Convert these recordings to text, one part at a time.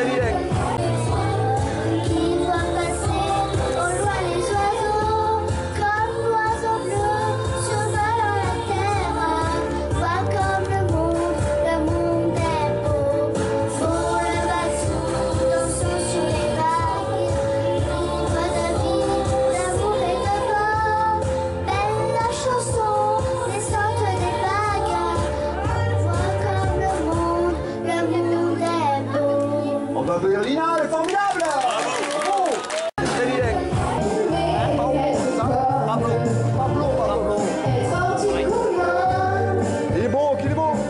Lina, elle est formidable! Bravo! Pablo. Il est beau, qu'il est beau!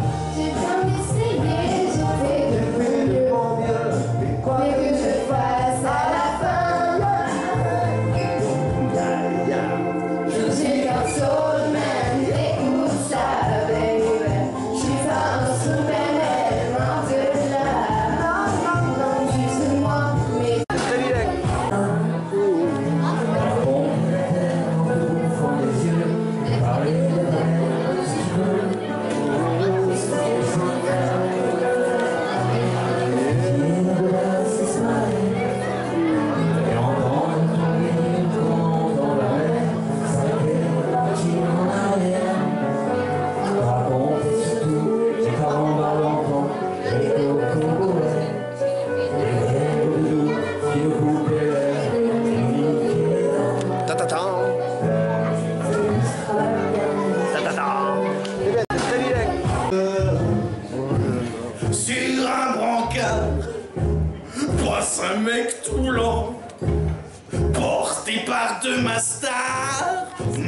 Sur un brancard, passe un mec tout lent, porté par deux mastards.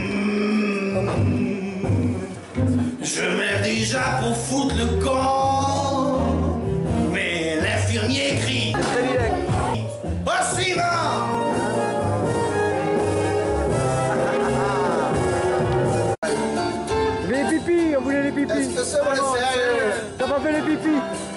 Je meurs déjà pour foutre le camp, mais l'infirmier crie. Au suivant! Les pipis, on voulait les pipis. Est-ce que c'est vrai, sérieux? T'as pas fait les pipis?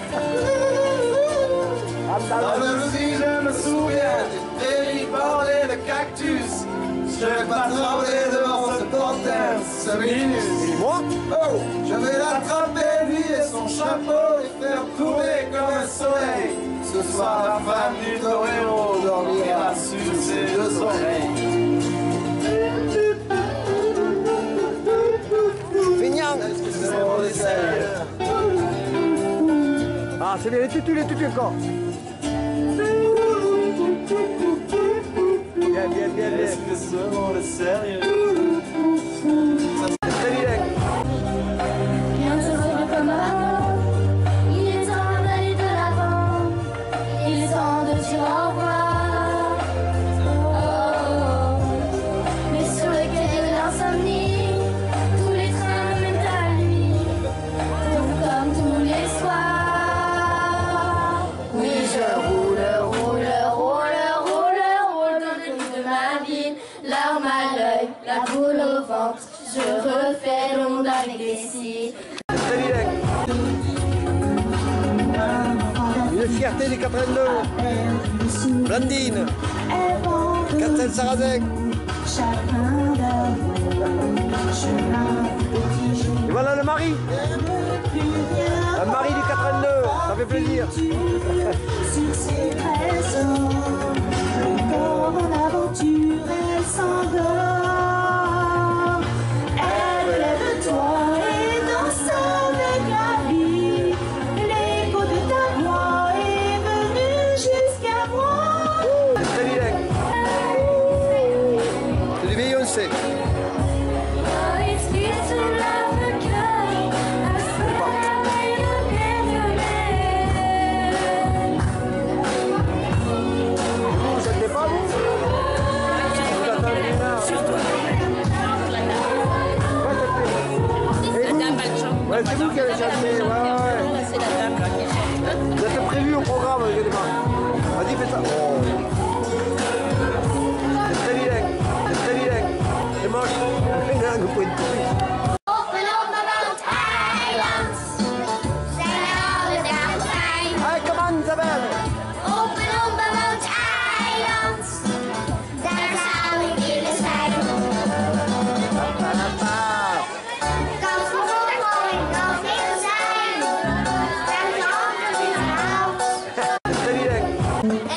Dans le lit, je me souviens, et il bordait de cactus. Je vais pas trembler devant ce panthère, ce minus. Et moi? Oh, je vais l'attraper, lui et son chapeau, et faire tourner comme un soleil. Ce soir, la femme du torero dormira sur ses deux oreilles. Vignang! Ah, c'est bien, les tutus encore. Bien. Est-ce que ce monde est sérieux? Rien ne se revient comme avant. Il est temps d'aller de l'avant. Il est temps de dire au revoir. Oh. Mais sur le quai de l'insomnie, tous les trains me mènent à lui. Comme tous les soirs. Oui, je roule dans le lit de ma ville. Larmes à l'œil, la boule au ventre. Je refais le monde avec les cils. Une fierté des 82. Blandine. Castel Sarrazec. Et voilà le mari. Le mari du 82. Ça fait plaisir. Sur ses trésors, le corps en aventure, elle s'endort. Elle lève toi et danse avec la vie. L'écho de ta voix est venu jusqu'à moi. C'est du Beyoncé. Et